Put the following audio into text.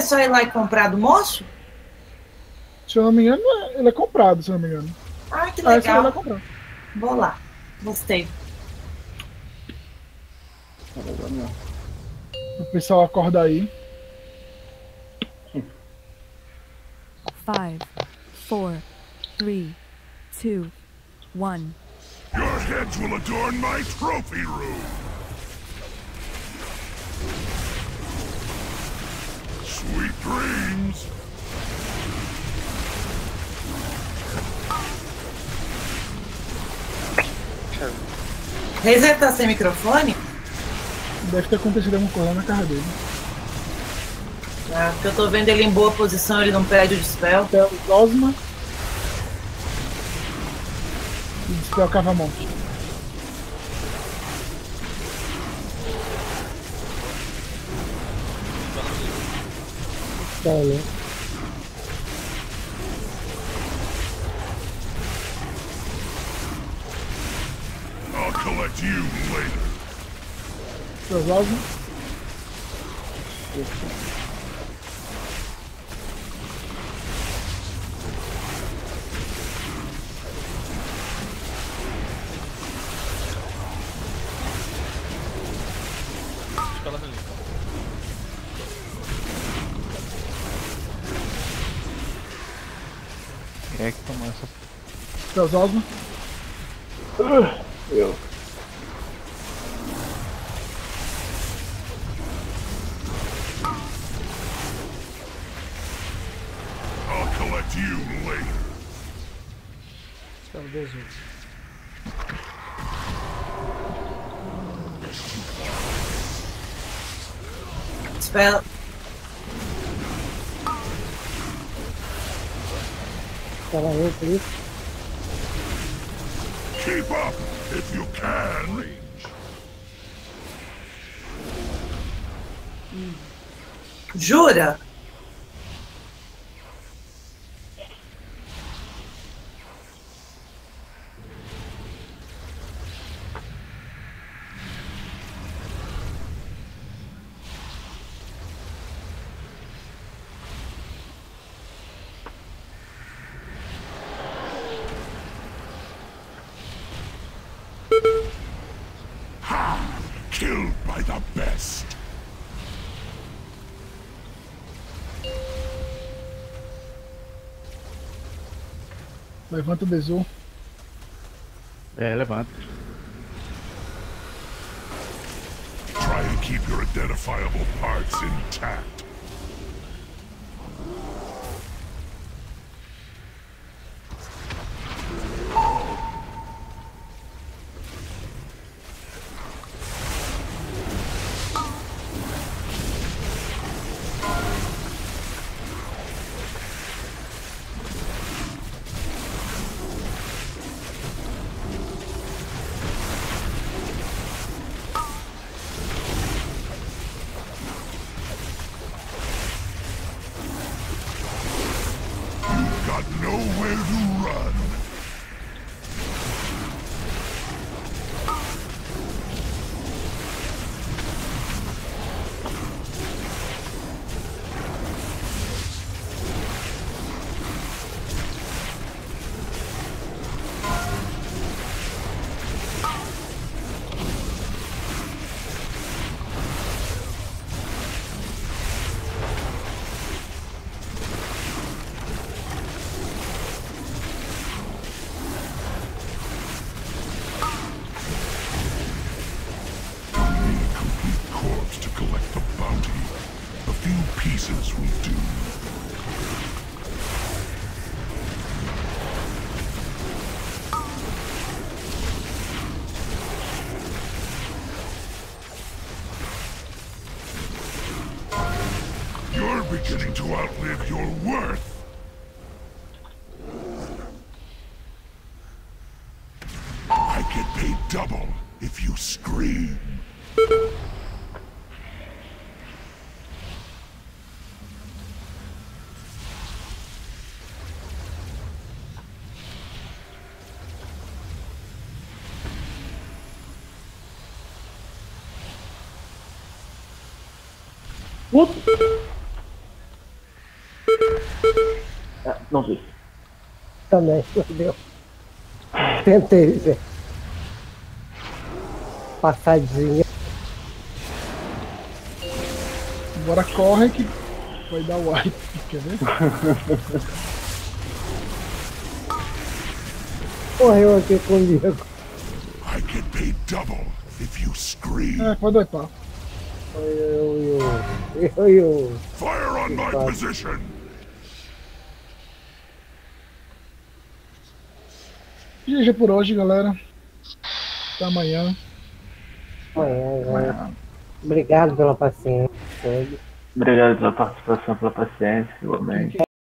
é só ir lá e comprar do moço? Se eu não me engano, ele é comprado, se eu não me engano. Ah, que Ah, esse ele é legal. comprado. Vou lá. Gostei. O pessoal acorda aí. 5, 4, 3, 2, 1. Your heads will adorn my trophy room! Sweet dreams! Razer tá sem microfone? Deve ter acontecido alguma coisa na casa dele. Ah, porque eu tô vendo ele em boa posição, ele não perde o dispel. Até o Osma. E dispel Cavamon. Valeu. I'll collect you later. Seus Osma. Quem é que tomou essa? Seus Osma. Eu. I'll collect you later. Spell 18. Spell. Tava eu por isso. Keep up if you can. Jura? Killed by the best. Levanta o Bezu. É, levanta. Try and keep your identifiable parts intact. Got nowhere to run. Corpse to collect the bounty. A few pieces will do. You're beginning to outlive your worth. I get paid double if you scream. Não vi. Também, não deu. Tentei, Zé. Passadinha. Agora corre que vai dar wipe, quer ver? Correu aqui comigo. I get paid double if you scream. É, pode wipear. Eu. Fire on my Fuck. position. GG por hoje, galera. Até amanhã. Amanhã. Obrigado pela paciência. Obrigado pela participação, pela paciência, igualmente.